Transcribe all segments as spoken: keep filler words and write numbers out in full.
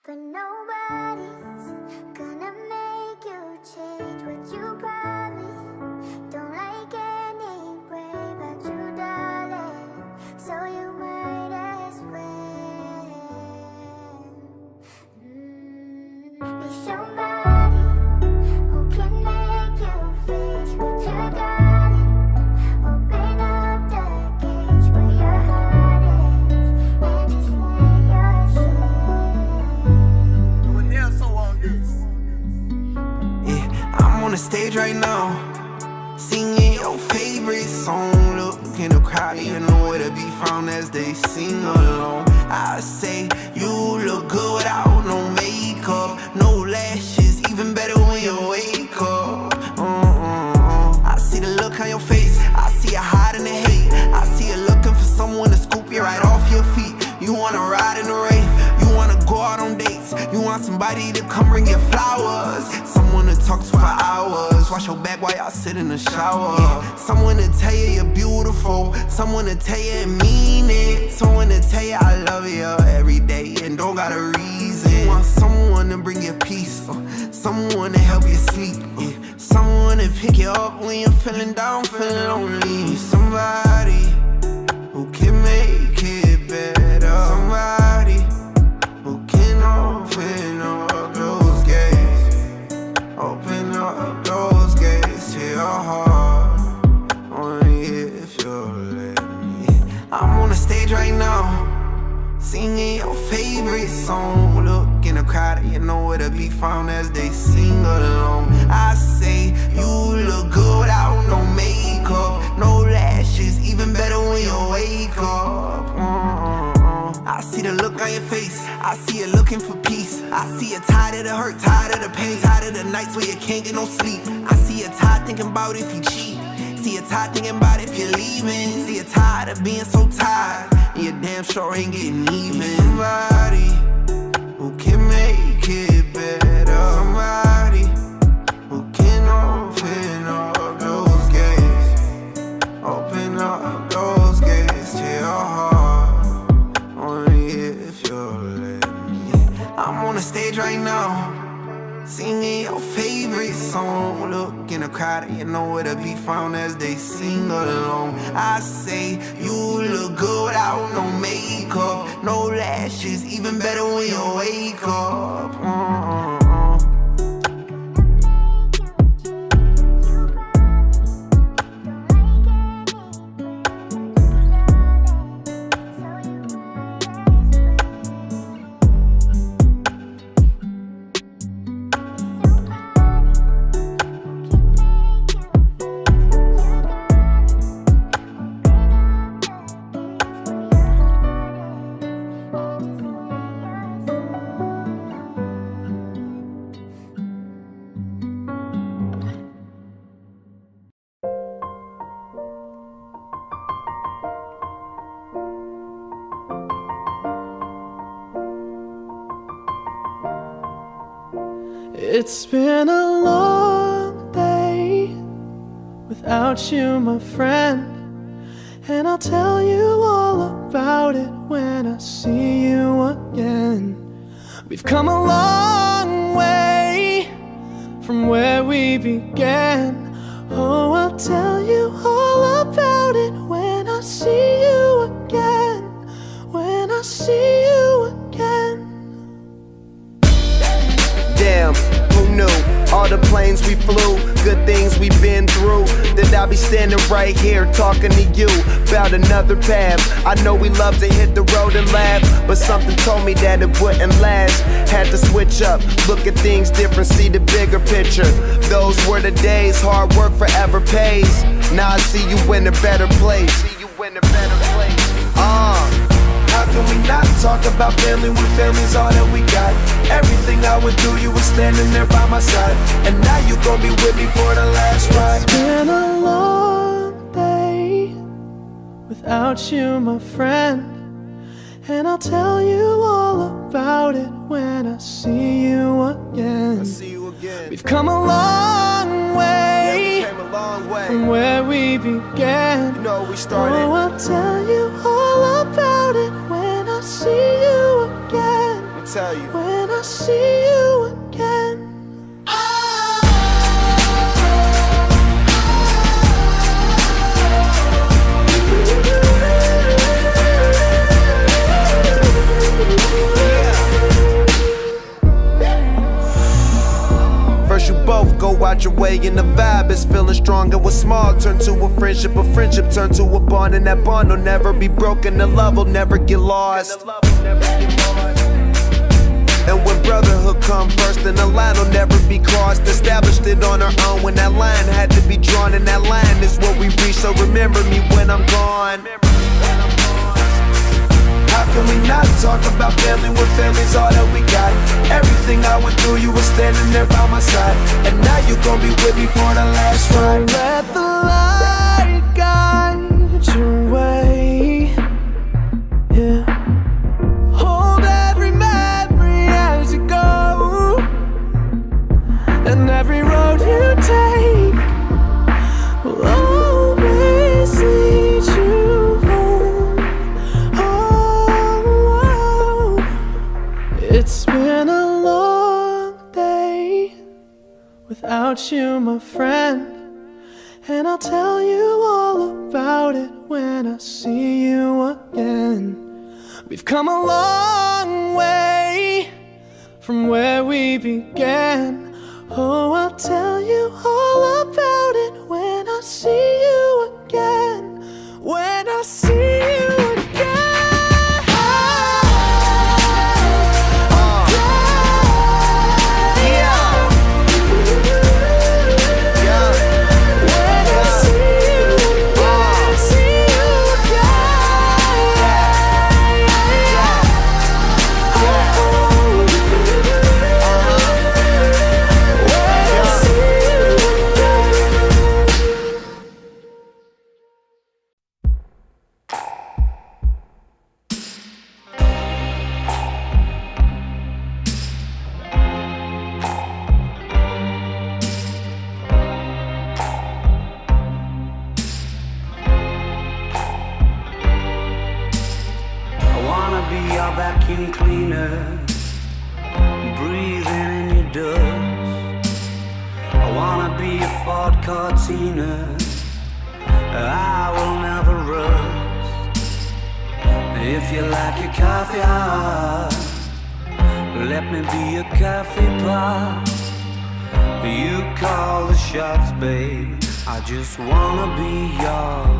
But nobody's gonna make you change what you promised. Don't like any way but you, darling, so you might as well mm, be somebody who can make you face what you got. Open up the gates where your heart is and just let yourself. Yeah, I'm on the stage right now, singing your favorite song. Look in the crowd, you know where to be found as they sing along. I say you look good without no makeup, no lashes, even better when you wake up. Uh-uh-uh. I see the look on your face, I see you hiding the hate. I see you looking for someone to scoop you right off your feet. You wanna ride in the Wraith, you wanna go out on dates, you want somebody to come bring you flowers, someone to talk to for hours, wash your back while y'all sit in the shower. Yeah. Someone to tell you you're beautiful, someone to tell you and mean it, someone to tell you I love you every day and don't got a reason. You want someone to bring you peace, uh, someone to help you sleep, uh, someone to pick you up when you're feeling down, feeling lonely. Somebody who can make it better, somebody who can open up those gates, open up those gates to your heart, only if you'll let me. I'm on the stage right now, singing your favorite song. Look in the crowd, you know where to be found as they sing along. I say you look good without no makeup, no lashes, even better when you wake up. uh-uh. I see the look on your face, I see you looking for peace. I see you tired of the hurt, tired of the pain, tired of the nights where you can't get no sleep. I see you tired thinking about if you cheat, see you tired thinking about if you're leaving. See you tired of being so tired, and you damn sure ain't getting even. Somebody who can make it better, somebody who can open up those gates, open up those gates to your heart, only if you'll let me. I'm on the stage right now, singing your favorite song. Look in the crowd, you know where to be found as they sing along. I say you look good without no makeup, no lashes, even better when you wake up. uh-uh. It's been a long day without you, my friend, and I'll tell you all about it when I see you again. We've come a long way from where we began. Oh, I'll tell you all about it when I see you again, when I see you again. Damn, who knew? All the planes we flew, good things we've been through, that I'll be standing right here talking to you about another path. I know we love to hit the road and laugh, but something told me that it wouldn't last. Had to switch up, look at things different, see the bigger picture. Those were the days, hard work forever pays. Now I see you in a better place. See you in a better place. Ah. Uh. How can we not talk about family when family's all that we got? Everything I went through, you were standing there by my side, and now you gon' be with me for the last ride. It's been a long day without you, my friend, and I'll tell you all about it when I see you again. I see you again. We've come a long way, yeah, we came a long way from where we began. You know we started. Oh, I'll tell you all about it when I see you again. Let me tell you. When I see you again. First you both go out your way and the vibe is feeling strong. And what's small turn to a friendship, a friendship turn to a bond, and that bond will never be broken, the love will never get lost. And when brotherhood come first, then the line will never be crossed. Established it on our own when that line had to be drawn, and that line is what we reach, so remember me when I'm gone. How can we not talk about family when family's all that we got? Everything I went through, you were standing there by my side, and now you gon' be with me for the last ride. So let the light guide your way, yeah. Hold every memory as you go, and every road you take will always lead you home. Oh, it's been a long day without you, my friend, and I'll tell you all about it when I see you again. We've come a long way from where we began. Oh, I'll tell you all about it when I see you again. When I see you again. Vacuum cleaner, breathing in your dust. I wanna be a Ford Cortina, I will never rust. If you like your coffee hot, let me be a coffee pot. You call the shots, babe, I just wanna be yours.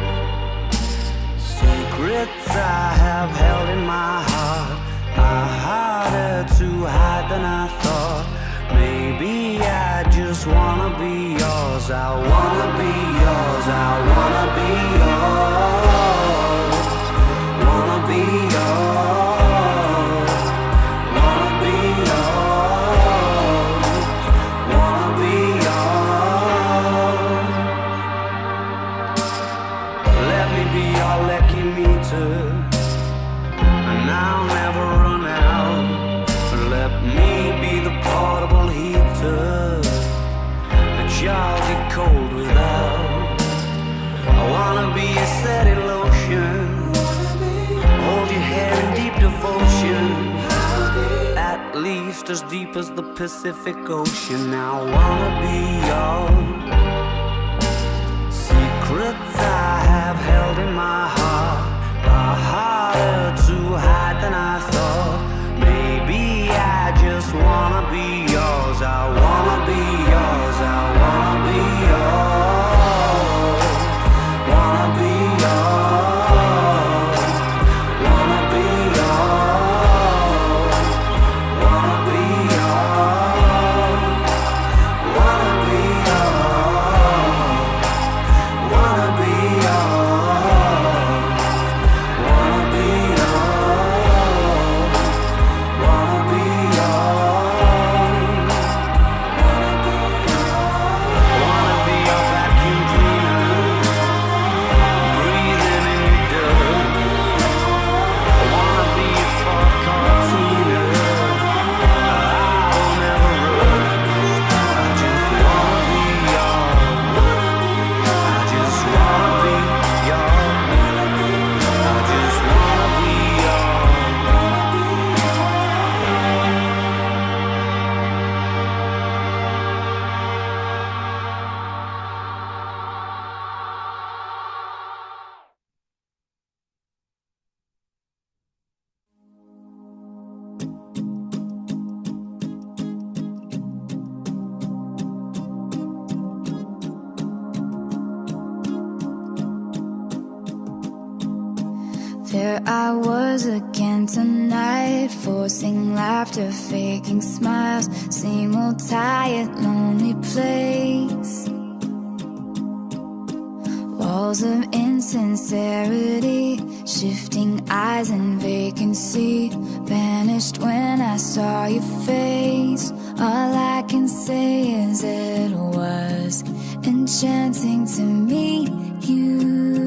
Secrets I have held in my heart are harder to hide than I thought. Maybe I just wanna be yours. I wanna be yours. I wanna be yours. Wanna be yours. Wanna be yours. Wanna be yours. Let me be your lucky meter, and I'll never run out. Let me be the portable heater that y'all get cold without. I wanna be a steady lotion, hold your hand in deep devotion, at least as deep as the Pacific Ocean. I wanna be yours. Secrets I have held in my heart are harder to hide than I thought. Maybe I just wanna be yours. I wanna be yours. I wanna be yours. Wanna be yours. Wanna be yours. Wanna be yours. Wanna be yours. Wanna be yours. Wanna be yours. There I was again tonight, forcing laughter, faking smiles. Same old tired, lonely place. Walls of insincerity, shifting eyes and vacancy. Vanished when I saw your face. All I can say is it was enchanting to meet you.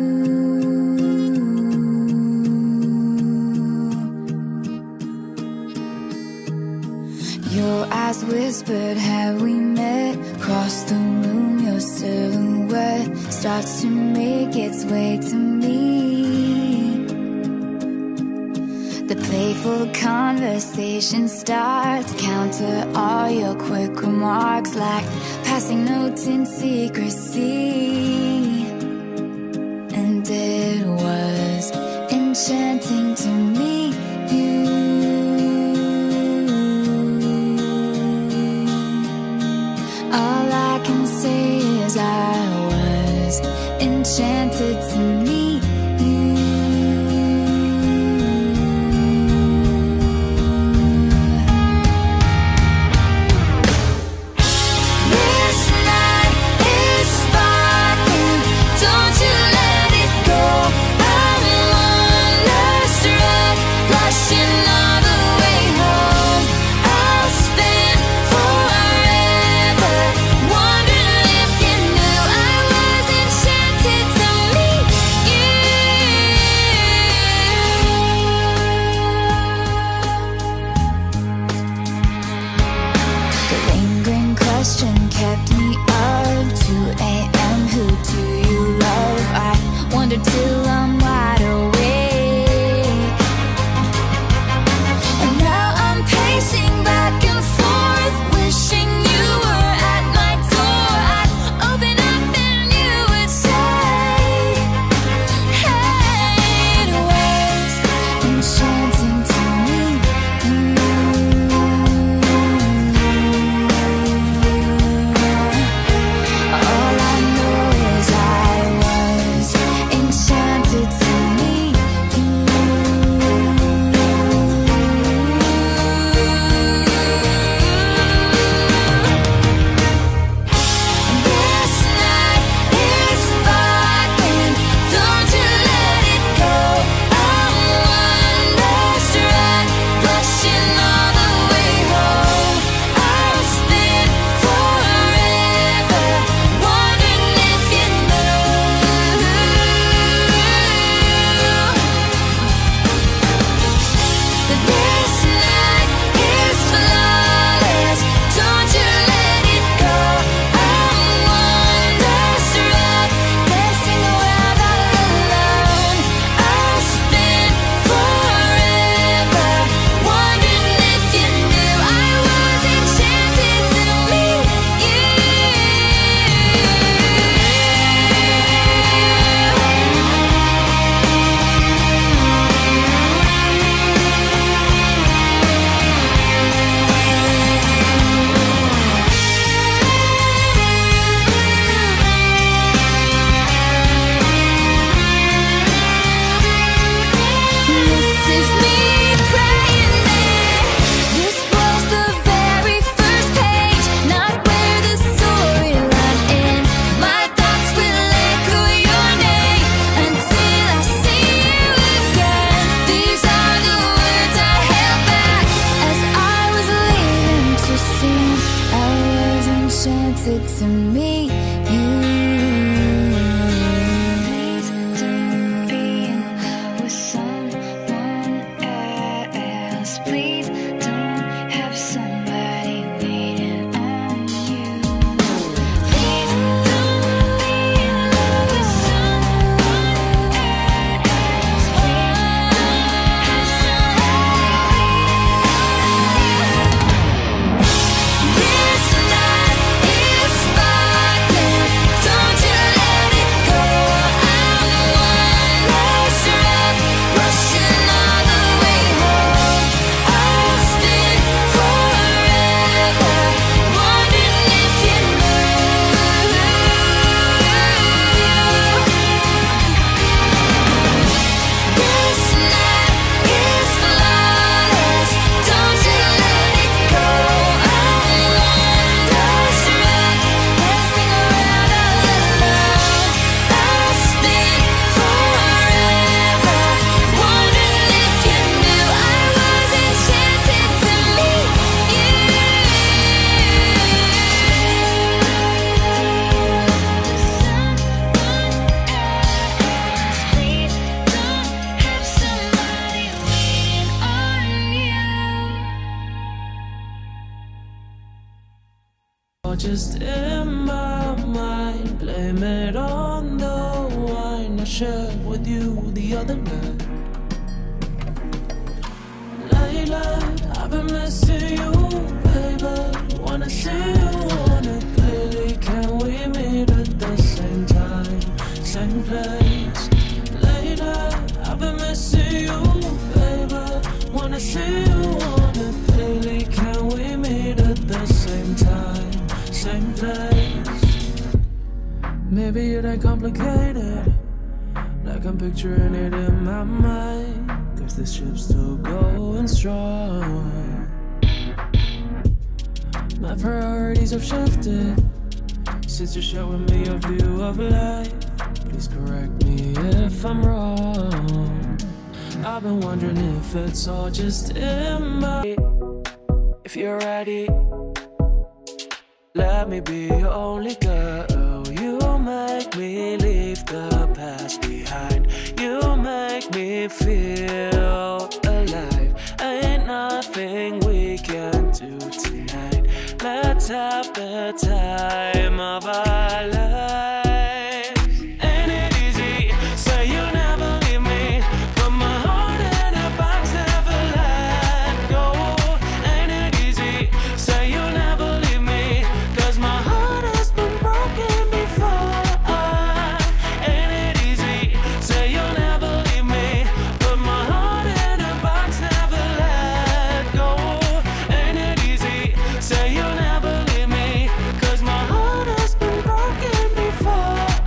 Your eyes whispered, have we met? Across the room, your silhouette starts to make its way to me. The playful conversation starts, counter all your quick remarks like passing notes in secrecy. And it was enchanting to meet you. All I can say is I was enchanted to meet you. This night is sparkling, don't you let it go. I'm wonderstruck. all just in my mind. Blame it on the wine I shared with you the other night. Lately, I've been missing you, baby. Wanna see you on it clearly. Can we meet at the same time, same place? Lately, I've been missing you, baby. Wanna see you on it clearly. Can we meet at the same time, same place? Maybe it ain't complicated, like I'm picturing it in my mind. Cause this ship's still going strong. My priorities have shifted since you're showing me a view of life. Please correct me if I'm wrong. I've been wondering if it's all just in my... If you're ready, let me be your only girl. You make me leave the past behind. You make me feel alive. Ain't nothing we can do tonight. Let's have the time of our lives. Ain't it easy? Say you'll never leave me. Put my heart in a box, never let go. Ain't it easy? Say you'll never leave me. Cause my heart has been broken before. Ain't it easy? Say you'll never leave me. Put my heart in a box, never let go. Ain't it easy? Say you'll never leave me. Cause my heart has been broken before.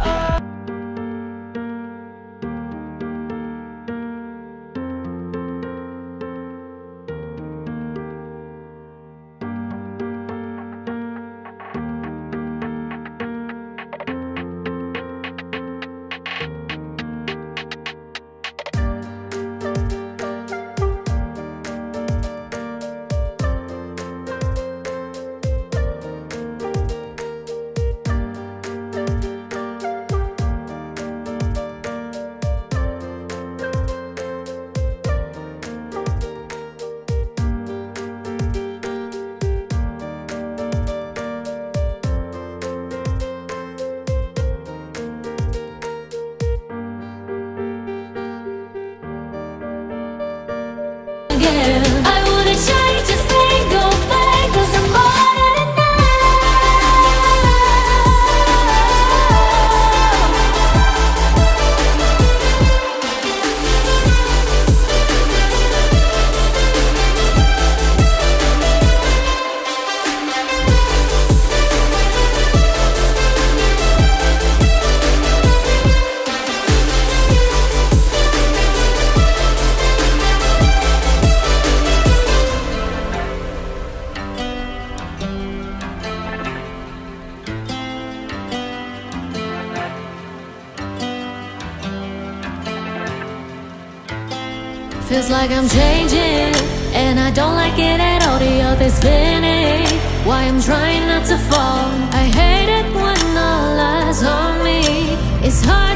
I wanna change a single thing, cause I'm more than feels like I'm changing, and I don't like it at all. The earth is spinning, why I'm trying not to fall. I hate it when all eyes on me. It's hard